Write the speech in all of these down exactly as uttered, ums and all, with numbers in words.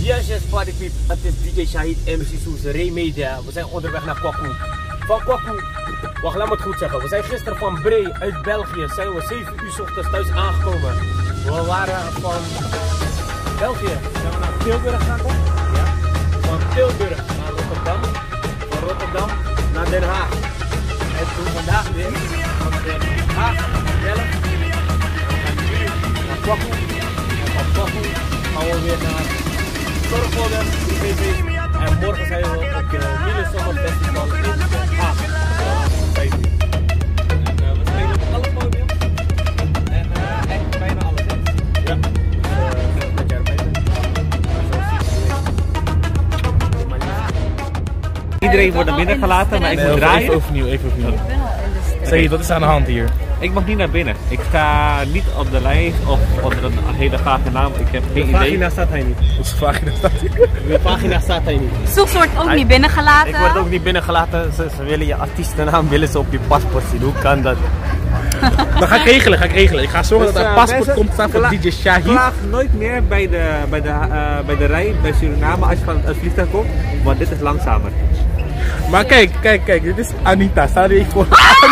Yes, yes, party people. Het is D J Shahid, M C Soes, Ray Media. We zijn onderweg naar Kwaku. Van Kwaku, wacht, laat me het goed zeggen. We zijn gisteren van Bree uit België. Zijn we zeven uur 's ochtends thuis aangekomen. We waren van België. Zijn we naar Tilburg gegaan, toch? Ja. Van Tilburg naar Rotterdam. Van Rotterdam naar Den Haag. En toen vandaag weer van Den Haag naar Delft. We gaan nu naar Kwaku. En van Kwaku gaan we weer naar Zorgvolle, I V V. En morgen zijn we op de Miele Summer Festival in Den Haag. vijf uur. En uh, we spelen op alle podium. En uh, echt bijna alles. Hè? Ja. Dus, uh, dat jij erbij bent. Iedereen wordt naar binnen gelaten, maar ik moet nee, draaien. Even overnieuw, even opnieuw. Zeg, wat is aan de hand hier? Ik mag niet naar binnen. Ik sta niet op de lijst of onder een hele vage naam. Ik heb geen De idee. pagina staat hij niet. Onze pagina staat hier. De pagina staat hij niet. Soms wordt ook niet binnengelaten. Ik word ook niet binnengelaten. Ze, ze willen je artiestennaam willen ze op je paspoort zien. Hoe kan dat? Dat ga ik regelen, ga ik regelen. Ik ga zorgen Dus, dat er uh, een paspoort mensen, komt staan voor kla- D J Shahid. Klaag nooit meer bij de, bij, de, uh, bij de rij bij Suriname als je van het vliegtuig komt, want dit is langzamer. Maar kijk, kijk, kijk, dit is Anita. Sta er even voor.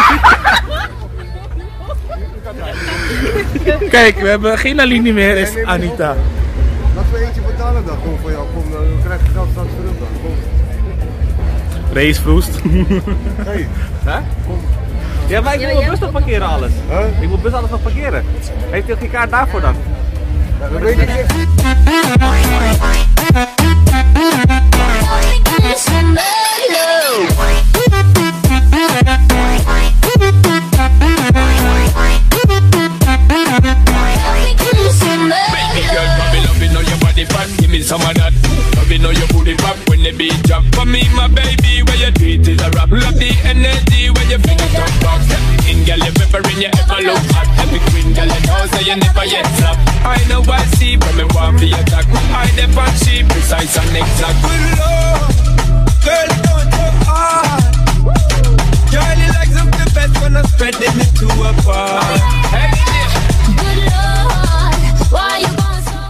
Kijk, we hebben geen Aline meer, is Anita. Laten we eentje betalen dan gewoon voor jou. Kom, dan krijg je geld straks terug dan. Kom. Race Vroest. Hey. Huh? Ja, maar ik moet mijn bus nog parkeren alles. Huh? Ik moet bus alles nog parkeren. Heeft u ook geen kaart daarvoor dan? Ja, dat weet ik niet. Give me some of that. Love you know your booty pop when the beat drop. For me, my baby, where you do it is a rap. Love the energy when you fling it up box. In girl, you ever in you ever look hot. Every queen girl you know say you never yet flop. I know I see when me want for your attack. I dep on she precise and exact. Good lord, girl don't talk hard. Girl you like some the best when I'm spreading it to a bar. Hey, good lord, why you going so?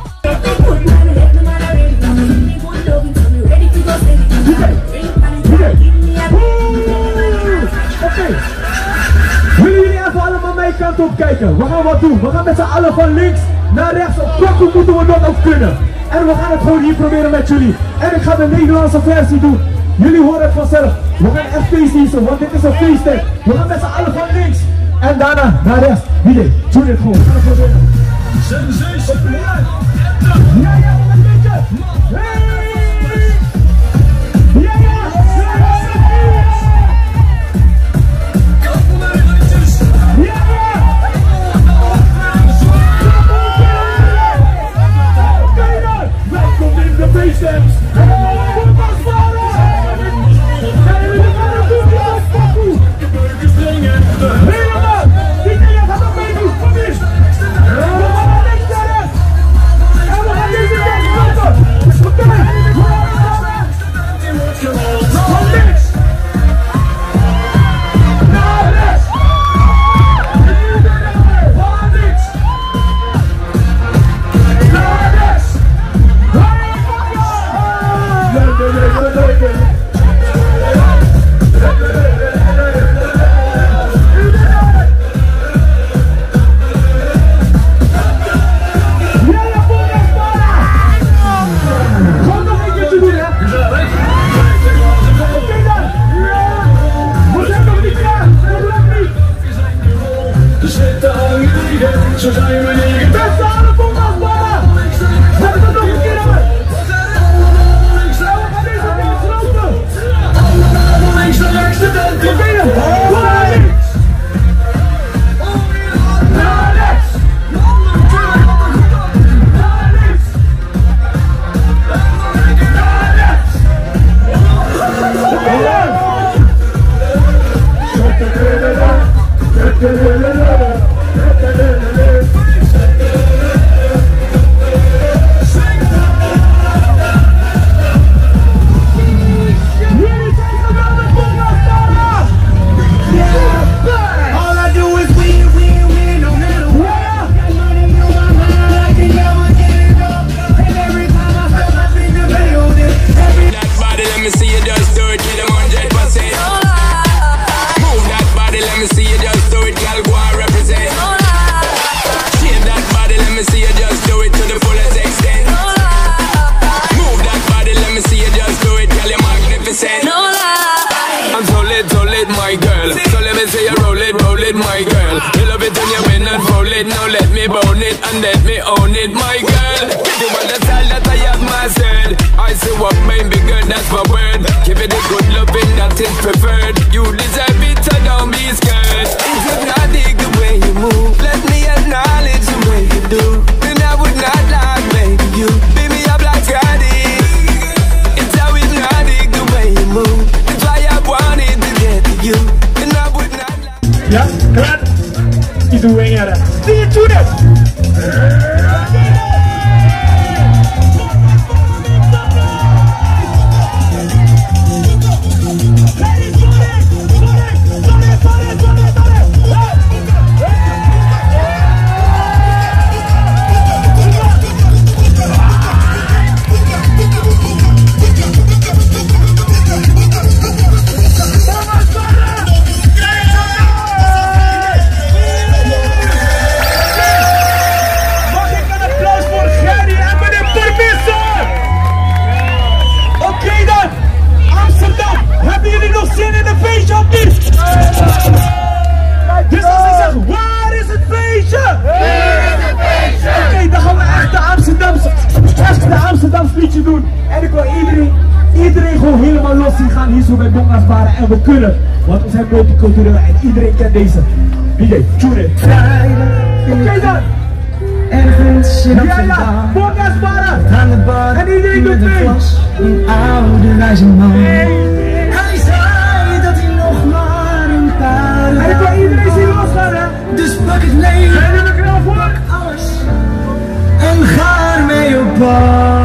Willen jullie even allemaal mijn kant op kijken? We gaan wat doen. We gaan met z'n allen van links naar rechts. Op Kwaku moeten we dat ook kunnen. En we gaan het gewoon hier proberen met jullie. En ik ga de Nederlandse versie doen. Jullie horen het vanzelf. We gaan echt feesten, want dit is een feestdag. We gaan met z'n allen van links. En daarna naar rechts. Wie dit? Doe dit gewoon. We gaan het proberen. Sensation. Ja, ja, een beetje. Hey! Ja, ja. Welkom in de feestdance. Zo zijn we niet. Beste alle bommen ballen. Zet het nog een keer aan. We gaan deze keer slopen. Links naar rechts de tent. Naar binnen. Naar links. Naar rechts. Naar links. Naar rechts. let me bone it and let me own it, my girl. You want the style that I have myself. I say what made me good, that's my word. Give it a good loving that is preferred. You deserve it, so don't be scared. If you not dig the way you move, let me acknowledge the way you do. Then I would not like baby you. Baby, I'm like Scotty. It's how it's not dig the way you move. That's why I wanted to get to you. Then I would not like. Ja, klaar. Iets doen we in jaren. Zie je tune it? Doen. En ik wil iedereen, iedereen gewoon helemaal los zien gaan hier zo bij Bonga's Bara. En we kunnen, want we zijn multicultureel en iedereen kent deze. D J, tune it. Oké okay, dan. Ergens in ja, ja, Bonga's Bara. Aan de bar. En iedereen doet mee. Een oude wijze man. Hij zei dat hij nog maar een paar. En ik wil iedereen zien los gaan, hè. Dus pak het leven. Zijn jullie er klaar voor? Alles. En ga ermee op pad.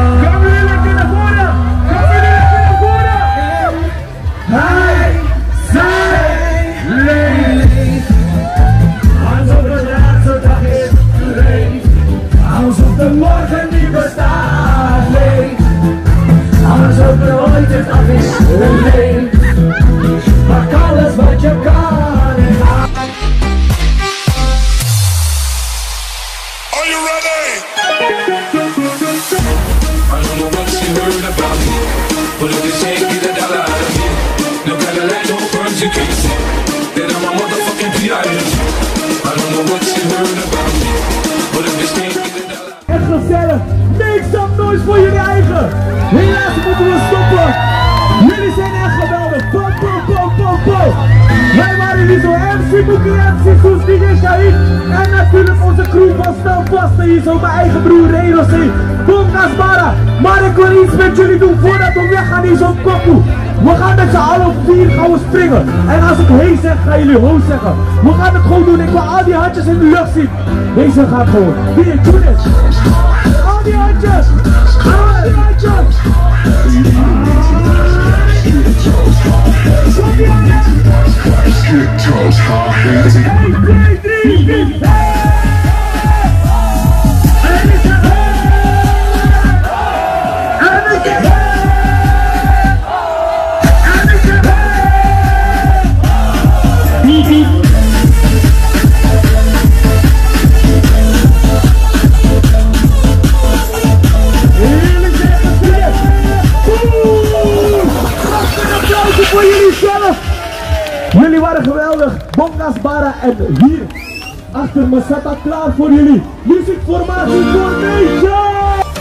Hij, zij, leeft. Alsof de laatste dag is geweest. Alsof de morgen niet bestaat, leeft. Alsof er ooit het af is geleefd. Maak alles wat je kan en gaat. Are you ready? I don't know what you heard about me, but if you take me the dollar out of me, no Cadillac, no perms, you can't see that I'm a motherfucking P I S. I don't know what you heard about me, but if you take me the dollar. Echt gezellig, make some noise voor jullie eigen. Helaas moeten we stoppen. Jullie zijn echt geweldig. Po, po, po, po, po. Wij waren hier zo M C Boekie, M C Soes, D J Shahid. En natuurlijk onze crew van Stelvaste hier zo, mijn eigen broer Reno C. Bonga's Bara. Maar ik wil iets met jullie doen voordat we weggaan hier zo op Kokoe. We gaan met z'n allen op vier gaan we springen. En als ik hey zeg, gaan jullie ho zeggen. We gaan het gewoon doen. Ik wil al die handjes in de lucht zien. Deze gaat gewoon. Hier, doe dit. Al die handjes. Al die handjes. één, twee, drie, vier. Voor jullie zelf. Jullie waren geweldig. Bonga's Bara en hier achter me staat dat klaar voor jullie. Muziekformatie Formation.